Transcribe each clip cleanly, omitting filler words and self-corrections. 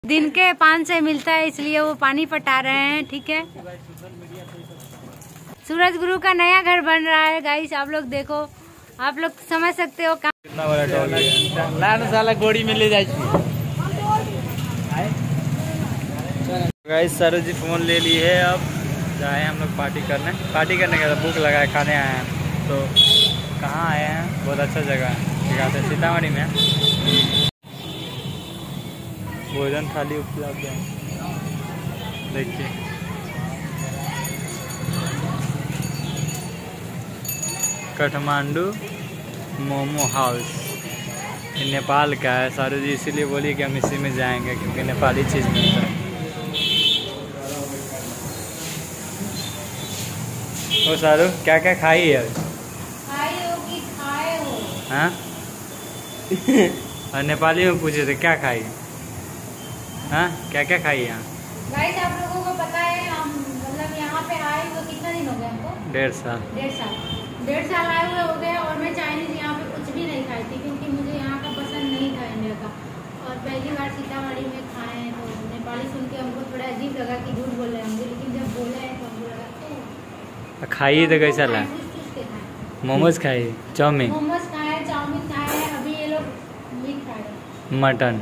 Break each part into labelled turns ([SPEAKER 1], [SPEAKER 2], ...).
[SPEAKER 1] दिन के 5 से मिलता है इसलिए वो पानी पटा रहे हैं। ठीक है, सूरज गुरु का नया घर बन रहा है गाइस, आप लोग देखो, आप लोग समझ सकते हो
[SPEAKER 2] कितना बड़ा लान साला गोड़ी में ले जाए। गाइस सरोज जी फोन ले ली है, अब जाए हम लोग पार्टी करने का भूख लगा है, खाने आए हैं। तो कहाँ आए हैं, बहुत अच्छा जगह है, दिखाते हैं, सीतामढ़ी में भोजन थाली उपलब्ध है। देखिए काठमांडू मोमो हाउस, ये नेपाल का है। सारू जी इसीलिए बोली कि हम इसी में जाएंगे क्योंकि नेपाली चीज़ मिलता है। ओ सारू क्या क्या खाई है? हाँ और नेपाली में पूछे थे क्या खाई? हाँ क्या क्या खाई यहाँ?
[SPEAKER 1] गाइस आप लोगों को पता है हम मतलब यहाँ पे आए तो कितना दिन हो गया हमको?
[SPEAKER 2] 1.5 साल।
[SPEAKER 1] 1.5 साल आए हुए हो गए और मैं चाइनीज यहाँ पे कुछ भी नहीं खाई थी क्योंकि मुझे यहाँ का पसंद नहीं था इंडिया का। और पहली बार सीतामढ़ी में खाए हैं तो नेपाली सुन के हमको थोड़ा अजीब लगा कि झूठ बोल रहे होंगे, लेकिन जब बोले हैं तो हमको लगा
[SPEAKER 2] खाइए तो कैसा लगा? मोमोज खाई, चाउमीन
[SPEAKER 1] खाए, चाउमीन खाए, अभी ये लोग मीट खाए,
[SPEAKER 2] मटन,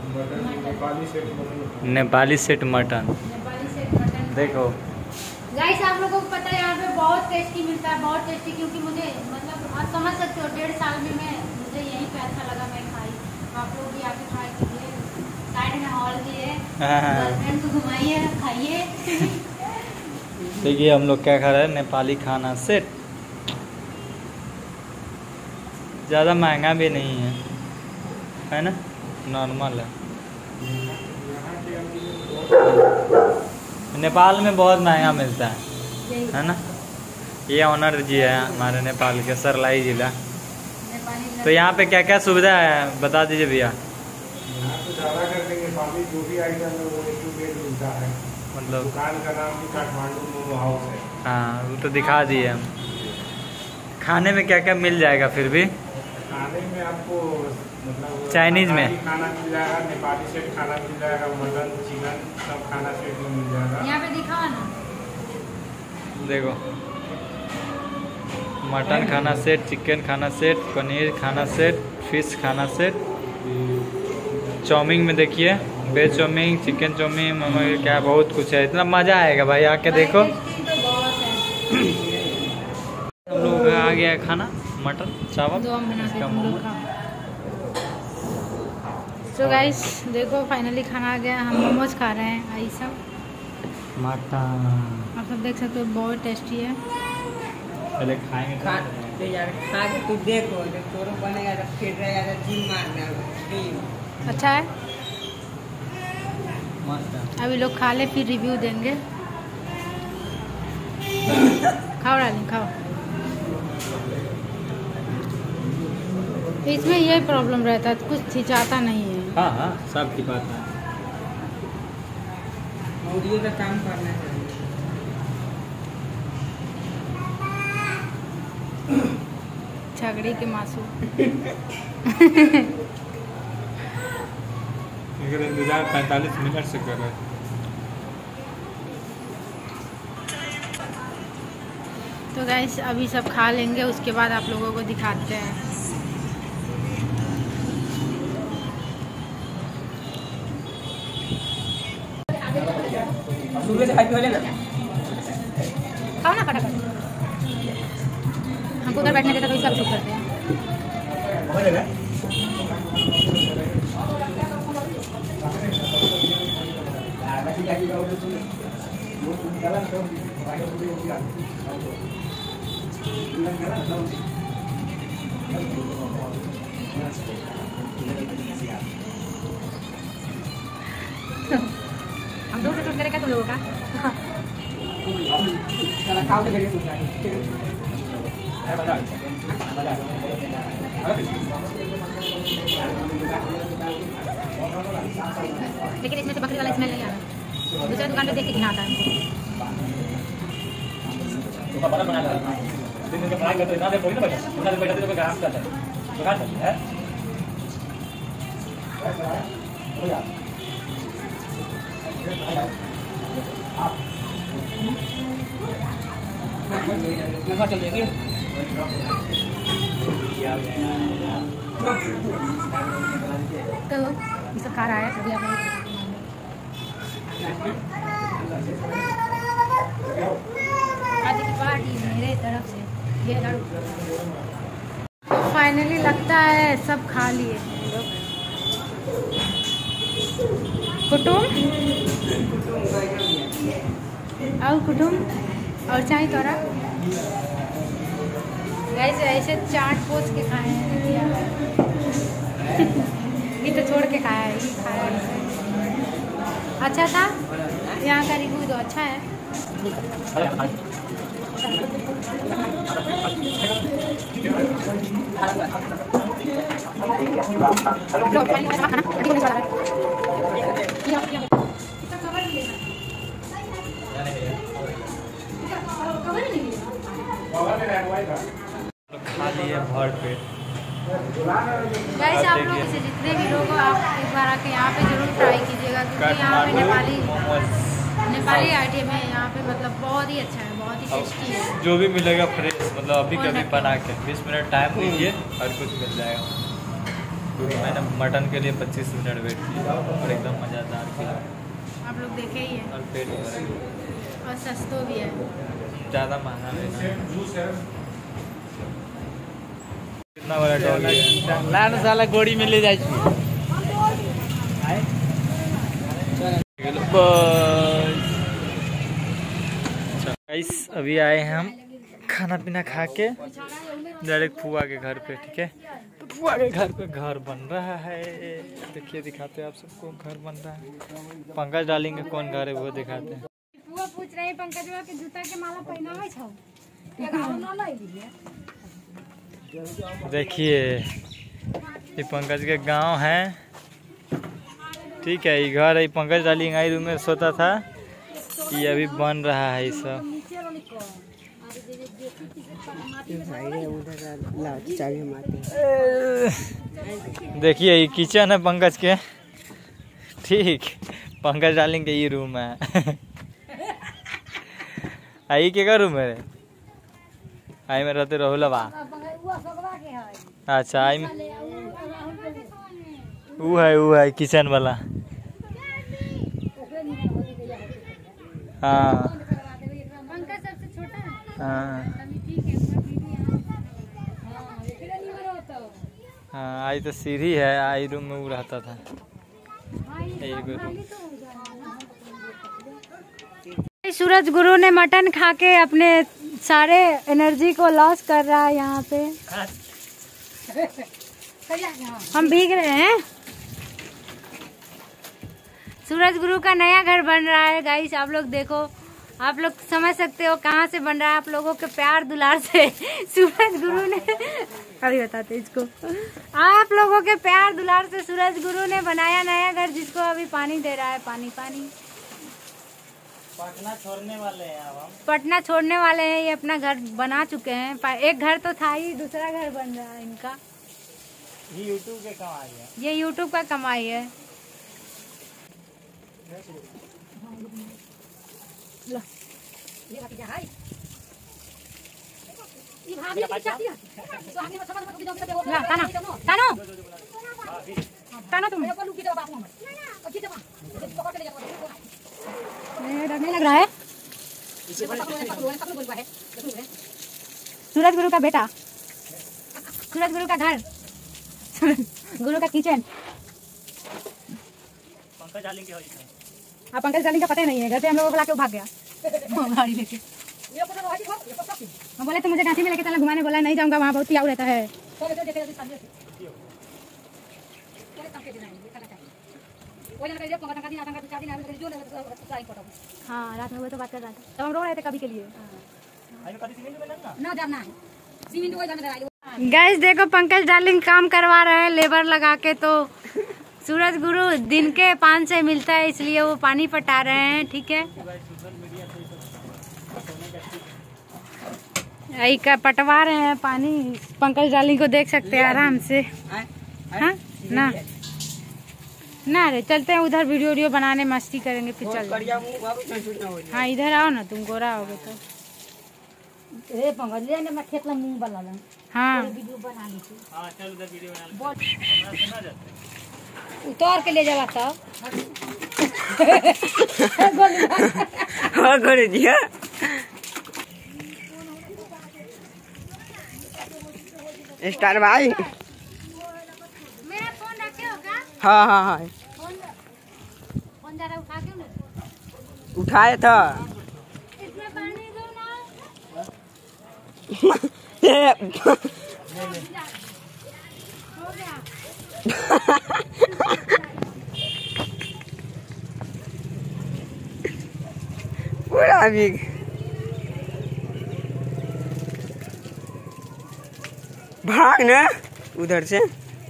[SPEAKER 2] नेपाली सेट मटन। देखो
[SPEAKER 1] गाइस आप लोगों को पता है यहाँ पे बहुत टेस्टी मिलता है, बहुत टेस्टी, क्योंकि मुझे मतलब आप समझ सकते हो 1.5 साल में मुझे यहीं पे अच्छा लगा, मैं खाई। आप लोग भी आके ट्राई कीजिए, साइड में हॉल भी है, गर्लफ्रेंड को घुमाइए, खाइए।
[SPEAKER 2] देखिए हम लोग क्या खा रहे हैं, नेपाली खाना सेट, ज़्यादा महंगा भी नहीं है ना, नॉर्मल है। नेपाल में बहुत महंगा मिलता है ना। ये ऑनर जी है हमारे नेपाल के, सरलाई जिला। तो यहाँ पे क्या क्या सुविधा है बता दीजिए भैया। मतलब
[SPEAKER 3] दुकान का नाम भी काठमांडू मोमो हाउस है।
[SPEAKER 2] हाँ वो तो दिखा दिए हम। खाने में क्या क्या मिल जाएगा फिर भी?
[SPEAKER 3] खाने में आपको मतलब
[SPEAKER 2] चाइनीज में
[SPEAKER 3] खाना मिल जाएगा, नेपाली सेट खाना मिल जाएगा, मटन चिकन सब खाना सेट में मिल जाएगा।
[SPEAKER 1] यहाँ पे दिखाओ ना,
[SPEAKER 2] देखो मटन खाना सेट, चिकन खाना सेट, पनीर खाना सेट, फिश खाना सेट, चाउमीन में देखिए veg chowmein, chicken chowmein, momo, क्या बहुत कुछ है। इतना मज़ा आएगा भाई, आके देखो। हम लोग आ गया खाना, मटन चावल, इसका मोमो।
[SPEAKER 1] तो गाइस देखो फाइनली खाना आ गया, हम मोमोज खा रहे हैं। आई सब
[SPEAKER 2] मटन
[SPEAKER 1] आप सब देख सकते हो, बहुत टेस्टी है।
[SPEAKER 2] पहले खाएंगे
[SPEAKER 4] यार, खा के तू देखो, जब तोरो बनेगा तो फिर रहेगा तो जिम मारना।
[SPEAKER 1] अच्छा है,
[SPEAKER 2] मस्त है।
[SPEAKER 1] अभी लोग खा ले फिर रिव्यू देंगे। खाओ डालिंग खाओ। इसमें यही प्रॉब्लम रहता है, कुछ खिंचाता नहीं है।
[SPEAKER 2] हाँ हाँ सब की बात है।
[SPEAKER 4] ऑडियो का काम करना चाहिए।
[SPEAKER 1] छगड़ी के मासू।
[SPEAKER 2] इंतजार 45 मिनट से कर रहे।
[SPEAKER 1] तो गाइस अभी सब खा लेंगे, उसके बाद आप लोगों को दिखाते हैं। खाओ ना फटाफट, हमको उधर बैठने देता तो सब चुप करते हैं। हम दूर से शूट करेगा तुम लोगों का। लेकिन इसमें से बकरी वाला स्मेल नहीं आ रहा, दूसरे दुकान पे देख के घिना आता है। तो ये सब खा रहा है अभी पार्टी मेरे तरफ से ये फाइनली लगता है सब खा लिए लोग। कुटुम और कुटुम और चाय तोरा ऐसे ऐसे चाट पोच के खाए हैं। ये तो छोड़ के खाया है, ये खाया है। अच्छा था यहाँ का रिव्यू तो अच्छा है।
[SPEAKER 2] खा लिए भर पेट।
[SPEAKER 1] गाइस आप लोग से जितने भी लोग हो आप एक बार आके यहाँ पे जरूर ट्राई कीजिएगा, क्योंकि यहाँ पे नेपाली आइटम है यहाँ पे, मतलब बहुत ही अच्छा है, बहुत ही टेस्टी है।
[SPEAKER 2] जो भी मिलेगा फ्रेश, मतलब अभी कभी बना के 20 मिनट टाइम दीजिए हर कुछ मिल जाएगा। क्योंकि मैंने मटन के लिए 25 मिनट वेट किया और एकदम मज़ेदार किया।
[SPEAKER 1] आप लोग देखे ही है
[SPEAKER 2] और पेट भर
[SPEAKER 1] और सस्तो भी है।
[SPEAKER 2] ज़्यादा महंगा लेना। कितना बड़ा डॉली है,
[SPEAKER 4] लान साला गोड़ी में ले जाए।
[SPEAKER 2] गाइस अभी आए हैं हम खाना पीना खा के डायरेक्ट फुआ के घर पे। ठीक है, तो फुआ के घर पे घर बन रहा है। देखिए दिखाते हैं आप सबको, घर बन रहा है। पंकज डालेंगे कौन घर है वो दिखाते हैं।
[SPEAKER 1] फुआ पूछ रहे पंकजवा के जूता के माला पहनावे छौ।
[SPEAKER 2] देखिए ये पंकज के गांव है। ठीक है, ये घर है पंकज डालिंग आई रूम में सोता था। ये अभी बन रहा है ये सब। देखिए ये किचन है पंकज के। ठीक, पंकज डालिंग के ये रूम है। आई के रूम है, आई में रहते रहुलवा। अच्छा आई में वो है किचन वाला। हाँ हाँ हाँ, आई तो सीढ़ी है, आई रूम में वो रहता था।
[SPEAKER 1] सूरज गुरु ने मटन खा के अपने सारे एनर्जी को लॉस कर रहा है यहाँ पे। हम भीग रहे हैं। सूरज गुरु का नया घर बन रहा है गाइस, आप लोग देखो, आप लोग समझ सकते हो कहाँ से बन रहा है। आप लोगों के प्यार दुलार से सूरज गुरु ने अभी बताते इसको, आप लोगों के प्यार दुलार से सूरज गुरु ने बनाया नया घर, जिसको अभी पानी दे रहा है। पानी पानी
[SPEAKER 2] पटना छोड़ने वाले हैं अब हम।
[SPEAKER 1] पटना छोड़ने वाले हैं, ये अपना घर बना चुके हैं। एक घर तो था ही, दूसरा घर बन रहा है इनका।
[SPEAKER 2] ये यूट्यूब के कमाई है,
[SPEAKER 1] ये यूट्यूब का कमाई है। डर नहीं लग रहा है। सूरज गुरु का बेटा, सूरज गुरु का घर, गुरु का किचन।
[SPEAKER 2] पंकज डालिंग के
[SPEAKER 1] हाँ, पंकज डालिंग का पता ही नहीं है। घर पे हम लोगों को लाके भाग गया गाड़ी लेके। हम बोले तो मुझे गांधी में लेके चला घुमाने, बोला नहीं जाऊंगा, वहाँ बहुत प्याऊ रहता है। हाँ, रात में वो तो बात कर रहा था, तब हम रो रहे थे कभी के लिए। गाइस देखो पंकज डार्लिंग काम करवा रहे हैं लेबर लगा के। तो सूरज गुरु दिन के 500 मिलता है, इसलिए वो पानी पटा रहे हैं। ठीक है, यही का पटवा रहे हैं पानी। पंकज डार्लिंग को देख सकते हैं आराम से। हाँ ना ना रे चलते हैं उधर, वीडियो वीडियो बनाने, मस्ती करेंगे, फिर चल। हाँ इधर आओ ना, तुम गोरा आओगे तो। हाँ
[SPEAKER 2] चल उधर वीडियो बना ले।
[SPEAKER 1] उतार के ले जावा तब।
[SPEAKER 4] हाँ करे दिया। स्टार भाई
[SPEAKER 1] मेरा फोन रखे हो क्या?
[SPEAKER 4] हाँ हाँ हाँ
[SPEAKER 1] फोन जरा उठा के ना।
[SPEAKER 4] उठाए था।
[SPEAKER 1] इसमें पानी दो ना। हो गया।
[SPEAKER 4] पूरा भीग। भाग ना उधर से।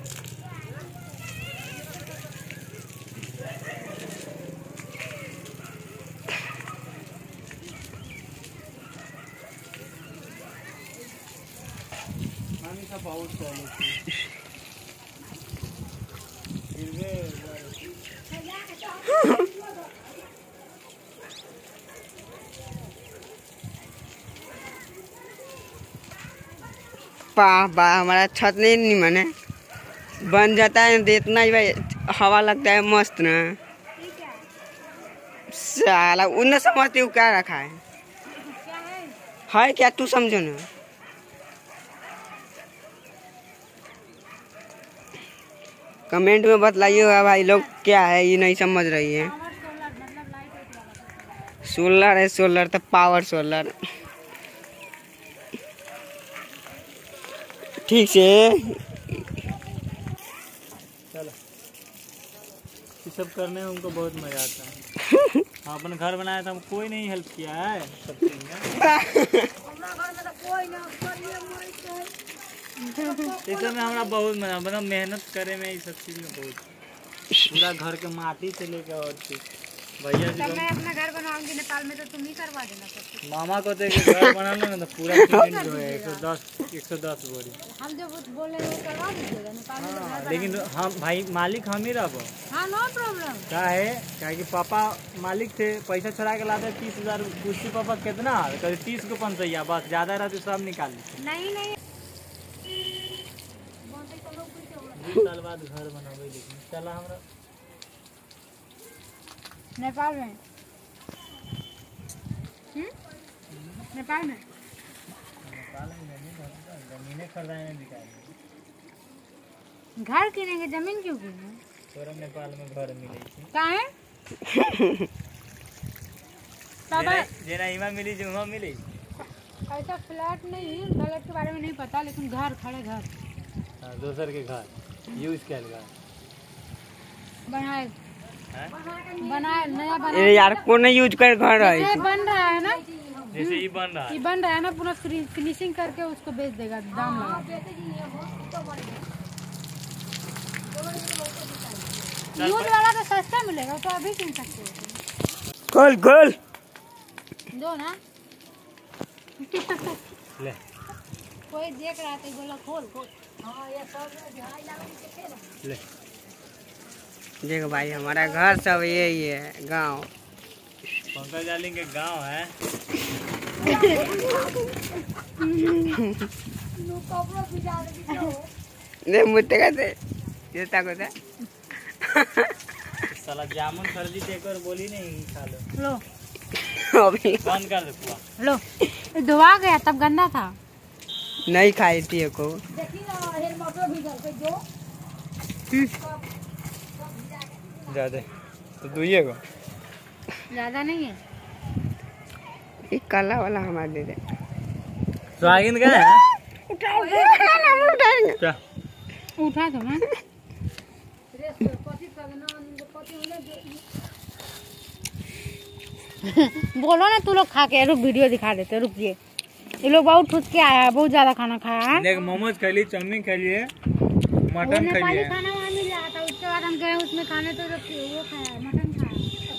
[SPEAKER 4] वाह हमारा छत नहीं निमन है, बन जाता है तो इतना ही भाई हवा लगता है मस्त ना। साला उन समझते हो क्या रखा है क्या तू समझो ना। कमेंट में बतलाइएगा भाई लोग क्या है ये नहीं समझ रही है। सोलर है, सोलर तो पावर सोलर। ठीक से
[SPEAKER 2] चलो, ये सब करने में उनको बहुत मजा आता है। हम अपन घर बनाया था, कोई नहीं हेल्प किया है सब चीज में। इस में हमारा बहुत मजा, मतलब मेहनत करे में ये सब चीज में बहुत, पूरा घर के माटी से लेकर और चीज। भैया जी
[SPEAKER 1] मैं अपना घर बनाऊंगी नेपाल में तो तुम ही करवा देना सब।
[SPEAKER 2] मामा को तो घर बना लो ना तो पूरा सीमेंट जो है 110 बोरी।
[SPEAKER 1] हम जो बोल रहे हैं वो करवा दीजिएगा नेपाल में।
[SPEAKER 2] हाँ, लेकिन हम भाई मालिक हम ही रहो।
[SPEAKER 1] हाँ नो प्रॉब्लम।
[SPEAKER 2] क्या है क्या कि पापा मालिक थे, पैसा छोड़ा के लाते 30,000। पूछती पापा कितना, कभी 30 को 500 बस, ज्यादा रहते सब निकाल ली।
[SPEAKER 1] नहीं
[SPEAKER 2] 2 साल बाद घर बनावे, लेकिन चला हमरा
[SPEAKER 1] नेपाल में। नेपाल में
[SPEAKER 2] जमीने खरीदाने निकाल।
[SPEAKER 1] घर किनेंगे, जमीन क्यों किनेंगे?
[SPEAKER 2] तोरा नेपाल में घर मिले
[SPEAKER 1] कहाँ है?
[SPEAKER 2] जेना इमा मिली जो वहाँ मिली।
[SPEAKER 1] ऐसा फ्लैट नहीं है, फ्लैट के बारे में नहीं पता, लेकिन घर खड़े घर।
[SPEAKER 2] हाँ, दोसर के घर यूज कैल घर
[SPEAKER 1] बनाए
[SPEAKER 2] हैं?
[SPEAKER 1] बनाए नया बना।
[SPEAKER 4] यार कौन यूज कर घर है?
[SPEAKER 1] ये बन रहा है ना,
[SPEAKER 2] जैसे ये बन रहा है,
[SPEAKER 1] ये बन रहा है ना, पूरा फिनिशिंग करके उसको बेच देगा, दाम लगा। यूज वाला तो सस्ता मिलेगा, तो अभी किन सकते हो।
[SPEAKER 4] खोल खोल
[SPEAKER 1] दो ना।
[SPEAKER 2] ले
[SPEAKER 1] कोई देख रहा था, बोला खोल खोल।
[SPEAKER 2] ले
[SPEAKER 4] देखो भाई हमारा घर सब यही है, गांव।
[SPEAKER 2] पंकज जालिंग के गांव है।
[SPEAKER 4] दे मुझे कहते ये ताको था।
[SPEAKER 2] साला जामुन खरीदी थे, एक और बोली नहीं खा लो।
[SPEAKER 1] लो
[SPEAKER 2] बंद कर दे पूरा।
[SPEAKER 1] लो, धुआ गया तब गंदा था।
[SPEAKER 4] नहीं खाई थी को।
[SPEAKER 2] ज्यादा तो दुइए को
[SPEAKER 1] ज्यादा नहीं है।
[SPEAKER 4] एक काला वाला हमारे दे दे।
[SPEAKER 2] स्वागिन का है क्या?
[SPEAKER 1] उठा दो ना। बोलो ना, तू लोग खा के रुक, वीडियो दिखा देते, रुकिए। ये लोग बहुत ठूस के आया है, बहुत ज्यादा खाना खाया है।
[SPEAKER 2] देख मोमोज खा ली, चाउमीन खा लिए, मटन खा
[SPEAKER 1] नेपाली
[SPEAKER 2] लिए।
[SPEAKER 1] खाना वहाँ मिल रहा था, उसके बाद हम गए उसमें खाने, तो वो खाया, मटन खाया।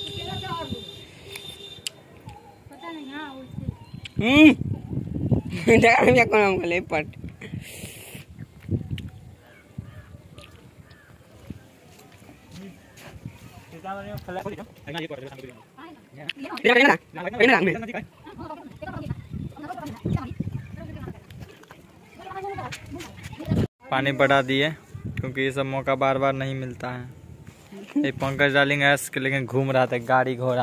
[SPEAKER 1] पता नहीं। हाँ उससे
[SPEAKER 4] देखा मैं कौन हम ले पट।
[SPEAKER 2] पानी बढ़ा दिए क्योंकि ये सब मौका बार बार नहीं मिलता है। एक पंकज डार्लिंग ऐश के लेकिन घूम रहा था गाड़ी घोड़ा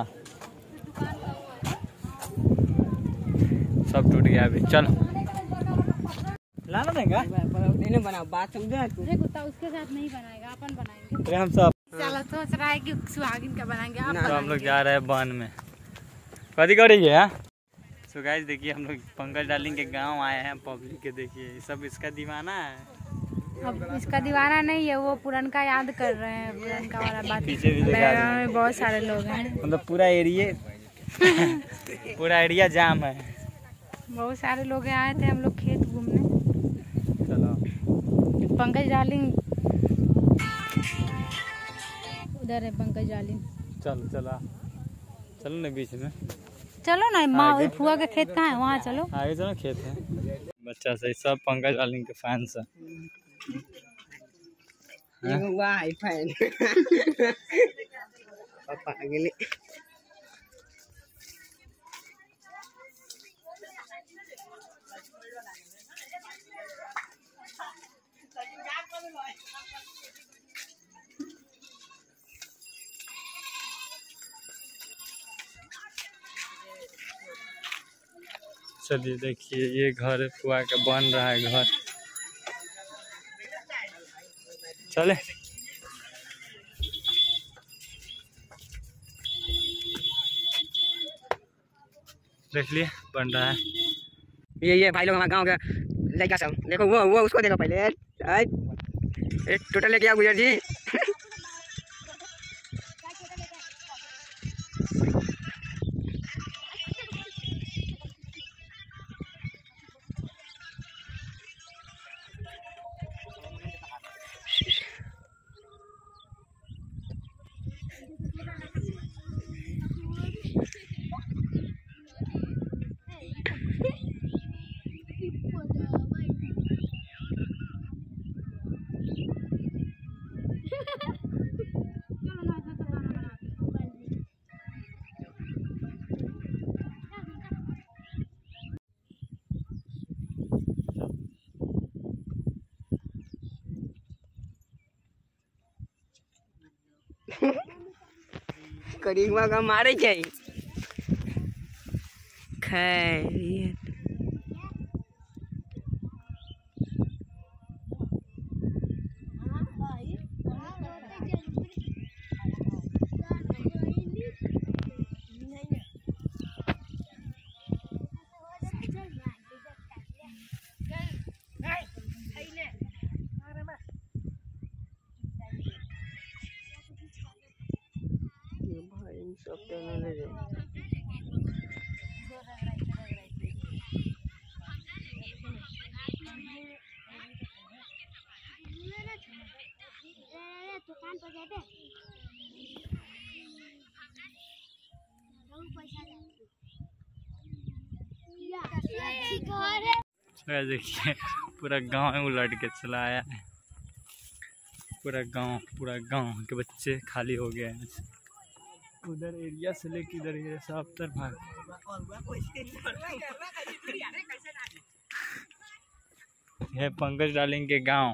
[SPEAKER 2] सब टूट गया अभी। चलो लाना देंगे
[SPEAKER 4] बना बात समझा तू।
[SPEAKER 1] कुत्ता उसके साथ नहीं बनाएगा, अपन बनाएंगे।
[SPEAKER 2] हम सब
[SPEAKER 1] चलो सोच रहा है कि सुहागिन का बनाएंगे, आप
[SPEAKER 2] तो हम लोग जा रहे हैं वन में। कभी करेंगे यार। सो गाइस देखिए हम लोग पंकज डार्लिंग के गांव आए हैं। पब्लिक के देखिए सब इसका दीवाना है।
[SPEAKER 1] अब इसका दीवाना नहीं है, वो पुरनका याद कर रहे हैं, पुरनका वाला बात।
[SPEAKER 2] पीछे भी दिखा रहे हैं।
[SPEAKER 1] में बहुत सारे लोग हैं,
[SPEAKER 2] मतलब पूरा एरिया जाम है।
[SPEAKER 1] बहुत सारे लोग आए थे हम लोग खेत घूमने।
[SPEAKER 2] चलो
[SPEAKER 1] पंकज डार्लिंग उधर है, पंकज डार्लिंग।
[SPEAKER 2] चलो चलो चलो ना बीच में।
[SPEAKER 1] चलो ना माँ फुआ के खेत कहाँ है, वहाँ चलो।
[SPEAKER 2] आगे चलो खेत है। बच्चा सही सब पंकज डार्लिंग के फैंस है।
[SPEAKER 4] वाई फैन पापा गेले।
[SPEAKER 2] चलिए देखिए ये घर है फुआ का बन रहा है घर। चले देख लिए बन रहा है।
[SPEAKER 4] ये भाई लोग हमारे गाँव के लड़का सब देखो, वो उसको देखो पहले। एक टोटल लेके आ गुजर जी। करीबा का मारे जाए खैरियत।
[SPEAKER 2] देखिए पूरा गांव उलट के चला आया है। पूरा गांव के बच्चे खाली हो गए हैं। उधर एरिया से लेके इधर एरिया सब तरफ भाग। ये पंकज डार्लिंग के गांव।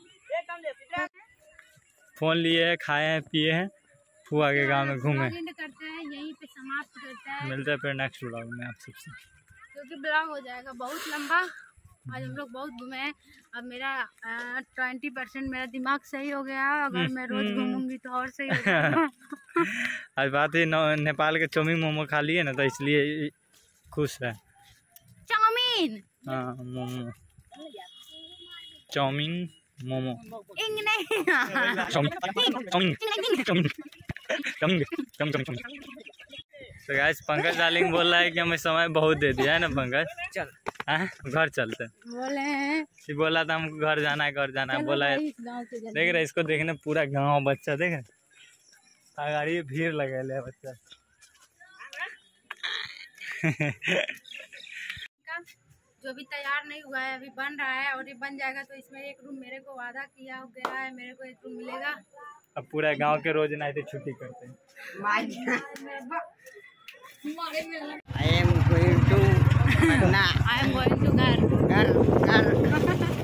[SPEAKER 2] फोन लिए हैं, खाए हैं, पिए हैं, फुआ के गांव में घूमे।
[SPEAKER 1] करते हैं यहीं पे समाप्त करते हैं।
[SPEAKER 2] मिलते हैं फिर नेक्स्ट ब्लॉग में आप सबसे,
[SPEAKER 1] क्योंकि ब्लॉग हो जाएगा बहुत लंबा। आज हम लोग बहुत घूमे हैं। अब मेरा 20% मेरा दिमाग सही हो गया। अगर मैं रोज घूमूंगी तो और सही हो जाएगा।
[SPEAKER 2] आज बात है नेपाल के चाउमीन मोमो खा लिए ना तो इसलिए खुश है।
[SPEAKER 1] चाउमीन
[SPEAKER 2] हाँ मोमो चाउमीन मोमो
[SPEAKER 1] इंग नहीं।
[SPEAKER 2] तो गाइस पंकज डार्लिंग बोल रहा है कि हमें समय बहुत दे दिया है ना पंकज।
[SPEAKER 4] चल
[SPEAKER 2] घर चलते
[SPEAKER 1] बोले हैं
[SPEAKER 2] बोला था हमको घर जाना है बोला है। देख रहे इसको देखने पूरा गांव बच्चा देख रहे गाड़ी भीड़ लगे ले बच्चा।
[SPEAKER 1] जो भी तैयार नहीं हुआ है अभी बन रहा है और ये बन जाएगा तो इसमें एक रूम मेरे को वादा किया गया है, मेरे को एक रूम मिलेगा।
[SPEAKER 2] अब पूरा गांव के रोज नाइट छुट्टी करते हैं।
[SPEAKER 4] I am going to
[SPEAKER 1] I am going to घर।
[SPEAKER 4] घर घर